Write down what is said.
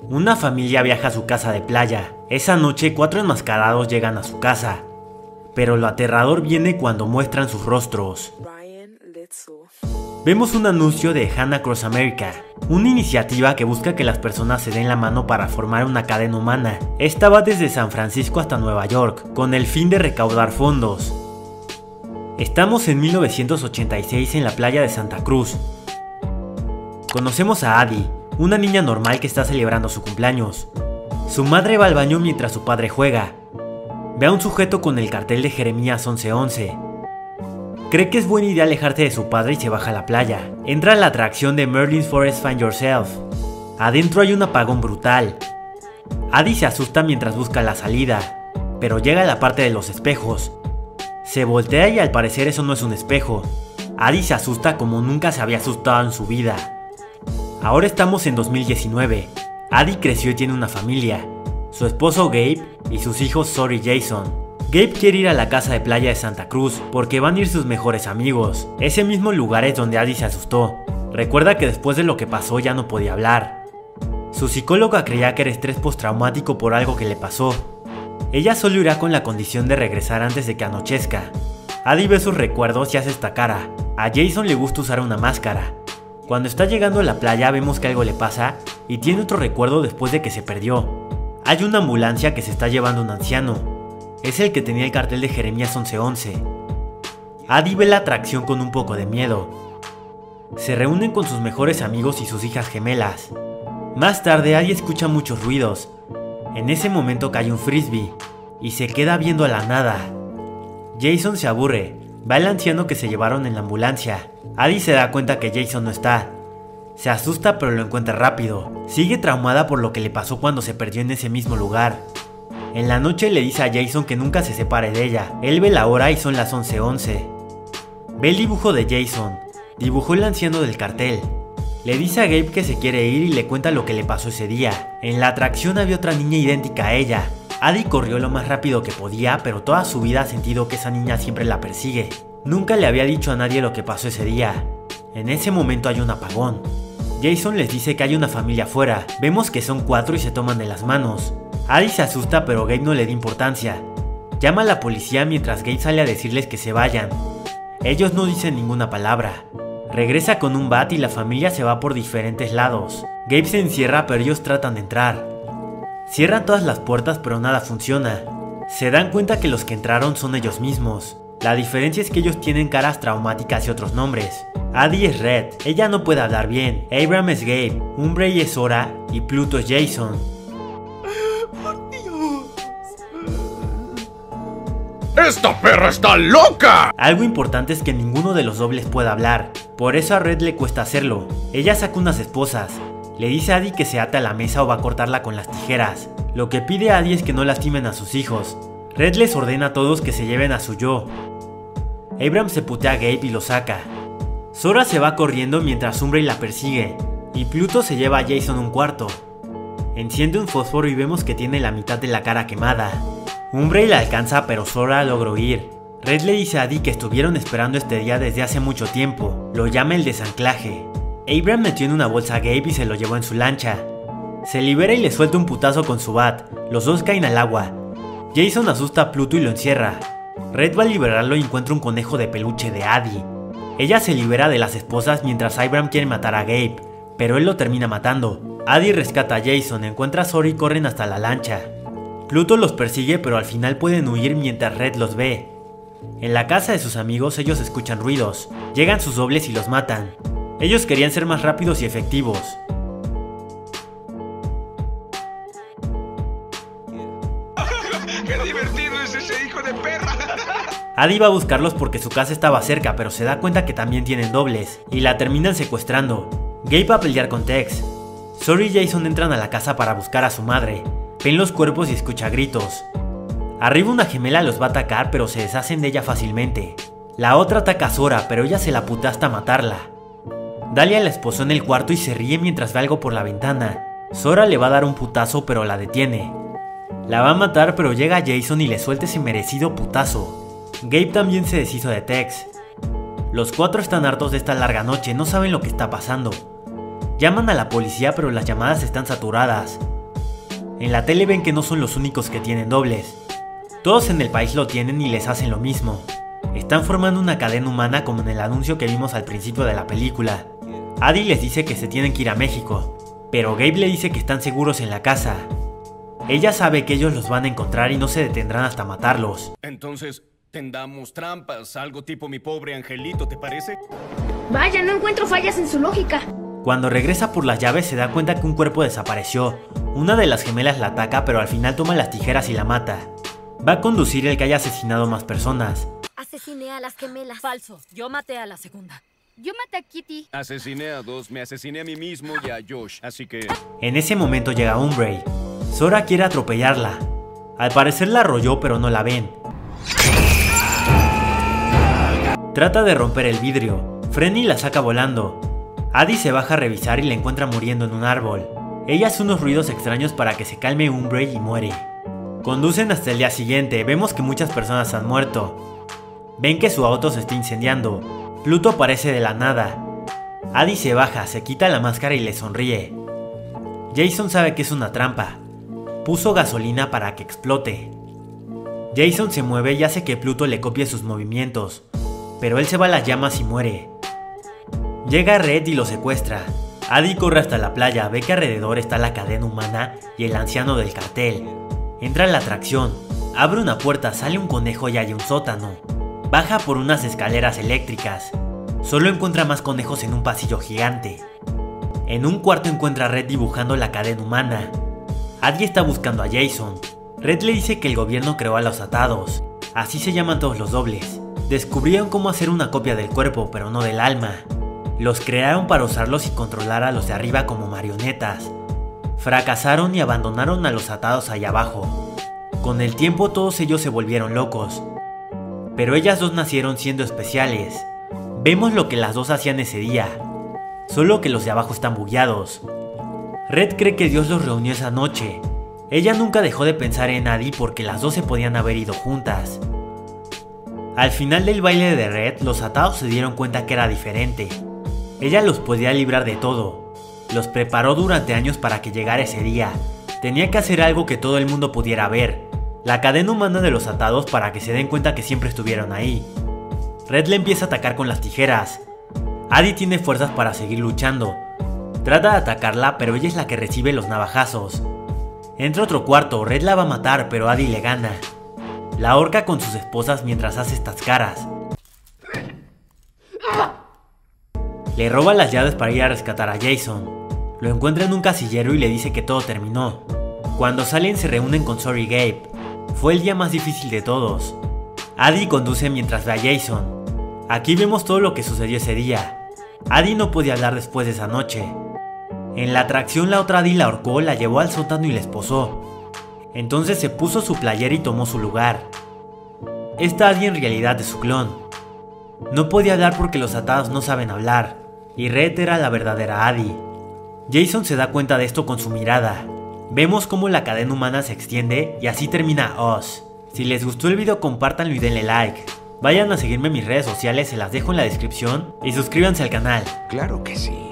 Una familia viaja a su casa de playa. Esa noche 4 enmascarados llegan a su casa, pero lo aterrador viene cuando muestran sus rostros. Vemos un anuncio de Hanna Across America, una iniciativa que busca que las personas se den la mano para formar una cadena humana. Esta va desde San Francisco hasta Nueva York, con el fin de recaudar fondos. Estamos en 1986 en la playa de Santa Cruz. Conocemos a Addie, una niña normal que está celebrando su cumpleaños. Su madre va al baño mientras su padre juega. Ve a un sujeto con el cartel de Jeremías 11:11. Cree que es buena idea alejarse de su padre y se baja a la playa. Entra a la atracción de Merlin's Forest Find Yourself. Adentro hay un apagón brutal. Addie se asusta mientras busca la salida, pero llega a la parte de los espejos. Se voltea y al parecer eso no es un espejo. Addie se asusta como nunca se había asustado en su vida. Ahora estamos en 2019. Addie creció y tiene una familia. Su esposo Gabe y sus hijos Sora y Jason. Gabe quiere ir a la casa de playa de Santa Cruz porque van a ir sus mejores amigos. Ese mismo lugar es donde Addie se asustó. Recuerda que después de lo que pasó ya no podía hablar. Su psicóloga creía que era estrés postraumático por algo que le pasó. Ella solo irá con la condición de regresar antes de que anochezca. Addie ve sus recuerdos y hace esta cara. A Jason le gusta usar una máscara. Cuando está llegando a la playa vemos que algo le pasa y tiene otro recuerdo después de que se perdió. Hay una ambulancia que se está llevando a un anciano. Es el que tenía el cartel de Jeremías 11:11. Addie ve la atracción con un poco de miedo. Se reúnen con sus mejores amigos y sus hijas gemelas. Más tarde Addie escucha muchos ruidos. En ese momento cae un frisbee y se queda viendo a la nada. Jason se aburre. Va el anciano que se llevaron en la ambulancia. Addie se da cuenta que Jason no está. Se asusta pero lo encuentra rápido. Sigue traumada por lo que le pasó cuando se perdió en ese mismo lugar. En la noche le dice a Jason que nunca se separe de ella. Él ve la hora y son las 11:11. Ve el dibujo de Jason. Dibujó el anciano del cartel. Le dice a Gabe que se quiere ir y le cuenta lo que le pasó ese día. En la atracción había otra niña idéntica a ella. Addie corrió lo más rápido que podía, pero toda su vida ha sentido que esa niña siempre la persigue. Nunca le había dicho a nadie lo que pasó ese día. En ese momento hay un apagón. Jason les dice que hay una familia afuera. Vemos que son 4 y se toman de las manos. Addie se asusta pero Gabe no le da importancia. Llama a la policía mientras Gabe sale a decirles que se vayan. Ellos no dicen ninguna palabra. Regresa con un bat y la familia se va por diferentes lados. Gabe se encierra pero ellos tratan de entrar. Cierran todas las puertas pero nada funciona. Se dan cuenta que los que entraron son ellos mismos. La diferencia es que ellos tienen caras traumáticas y otros nombres. Addie es Red, ella no puede hablar bien. Abram es Gabe, Umbrey es Sora y Pluto es Jason. ¡Por Dios! ¡Esta perra está loca! Algo importante es que ninguno de los dobles puede hablar. Por eso a Red le cuesta hacerlo. Ella saca unas esposas. Le dice a Addie que se ate a la mesa o va a cortarla con las tijeras. Lo que pide a Addie es que no lastimen a sus hijos. Red les ordena a todos que se lleven a su yo. Abram se putea a Gabe y lo saca. Sora se va corriendo mientras Umbrey la persigue. Y Pluto se lleva a Jason a un cuarto. Enciende un fósforo y vemos que tiene la mitad de la cara quemada. Umbrey la alcanza pero Sora logra huir. Red le dice a Addie que estuvieron esperando este día desde hace mucho tiempo. Lo llama el desanclaje. Abram metió en una bolsa a Gabe y se lo llevó en su lancha. Se libera y le suelta un putazo con su bat. Los dos caen al agua. Jason asusta a Pluto y lo encierra. Red va a liberarlo y encuentra un conejo de peluche de Addie. Ella se libera de las esposas mientras Abram quiere matar a Gabe, pero él lo termina matando. Addie rescata a Jason, encuentra a Sora y corren hasta la lancha. Pluto los persigue pero al final pueden huir mientras Red los ve. En la casa de sus amigos ellos escuchan ruidos. Llegan sus dobles y los matan. Ellos querían ser más rápidos y efectivos. ¡Qué divertido es ese hijo de perra! Addie va a buscarlos porque su casa estaba cerca, pero se da cuenta que también tienen dobles, y la terminan secuestrando. Gabe va a pelear con Tex. Sora y Jason entran a la casa para buscar a su madre. Ven los cuerpos y escucha gritos. Arriba una gemela los va a atacar, pero se deshacen de ella fácilmente. La otra ataca a Sora, pero ella se la putea hasta matarla. Dahlia la esposó en el cuarto y se ríe mientras ve algo por la ventana. Sora le va a dar un putazo pero la detiene. La va a matar pero llega Jason y le suelta ese merecido putazo. Gabe también se deshizo de Tex. Los 4 están hartos de esta larga noche, no saben lo que está pasando. Llaman a la policía pero las llamadas están saturadas. En la tele ven que no son los únicos que tienen dobles. Todos en el país lo tienen y les hacen lo mismo. Están formando una cadena humana como en el anuncio que vimos al principio de la película. Addie les dice que se tienen que ir a México, pero Gabe le dice que están seguros en la casa. Ella sabe que ellos los van a encontrar y no se detendrán hasta matarlos. Entonces, tendamos trampas, algo tipo mi pobre angelito, ¿te parece? Vaya, no encuentro fallas en su lógica. Cuando regresa por las llaves se da cuenta que un cuerpo desapareció. Una de las gemelas la ataca, pero al final toma las tijeras y la mata. Va a conducir el que haya asesinado más personas. Asesiné a las gemelas. Falso, yo maté a la segunda. Yo maté a Kitty. Asesiné a 2, me asesiné a mí mismo y a Josh, así que... En ese momento llega Umbrae. Sora quiere atropellarla. Al parecer la arrolló, pero no la ven. Trata de romper el vidrio. Frenny la saca volando. Addie se baja a revisar y la encuentra muriendo en un árbol. Ella hace unos ruidos extraños para que se calme Umbrae y muere. Conducen hasta el día siguiente. Vemos que muchas personas han muerto. Ven que su auto se está incendiando. Pluto aparece de la nada. Addie se baja, se quita la máscara y le sonríe. Jason sabe que es una trampa. Puso gasolina para que explote. Jason se mueve y hace que Pluto le copie sus movimientos, pero él se va a las llamas y muere. Llega Red y lo secuestra. Addie corre hasta la playa, ve que alrededor está la cadena humana y el anciano del cartel. Entra a la atracción, abre una puerta, sale un conejo y hay un sótano. Baja por unas escaleras eléctricas. Solo encuentra más conejos en un pasillo gigante. En un cuarto encuentra a Red dibujando la cadena humana. Addie está buscando a Jason. Red le dice que el gobierno creó a los atados. Así se llaman todos los dobles. Descubrieron cómo hacer una copia del cuerpo, pero no del alma. Los crearon para usarlos y controlar a los de arriba como marionetas. Fracasaron y abandonaron a los atados allá abajo. Con el tiempo todos ellos se volvieron locos. Pero ellas dos nacieron siendo especiales. Vemos lo que las dos hacían ese día. Solo que los de abajo están bugueados. Red cree que Dios los reunió esa noche. Ella nunca dejó de pensar en Addie porque las dos se podían haber ido juntas. Al final del baile de Red, los atados se dieron cuenta que era diferente. Ella los podía librar de todo. Los preparó durante años para que llegara ese día. Tenía que hacer algo que todo el mundo pudiera ver. La cadena humana de los atados para que se den cuenta que siempre estuvieron ahí. Red le empieza a atacar con las tijeras. Addie tiene fuerzas para seguir luchando. Trata de atacarla, pero ella es la que recibe los navajazos. Entra a otro cuarto, Red la va a matar, pero Addie le gana. La ahorca con sus esposas mientras hace estas caras. Le roba las llaves para ir a rescatar a Jason. Lo encuentra en un casillero y le dice que todo terminó. Cuando salen se reúnen con Sora y Gabe. Fue el día más difícil de todos. Addie conduce mientras ve a Jason. Aquí vemos todo lo que sucedió ese día. Addie no podía hablar después de esa noche. En la atracción la otra Addie la ahorcó, la llevó al sótano y la esposó. Entonces se puso su playera y tomó su lugar. Esta Addie en realidad es su clon. No podía hablar porque los atados no saben hablar, y Red era la verdadera Addie. Jason se da cuenta de esto con su mirada. Vemos cómo la cadena humana se extiende y así termina Us. Si les gustó el video compártanlo y denle like. Vayan a seguirme en mis redes sociales, se las dejo en la descripción y suscríbanse al canal. Claro que sí.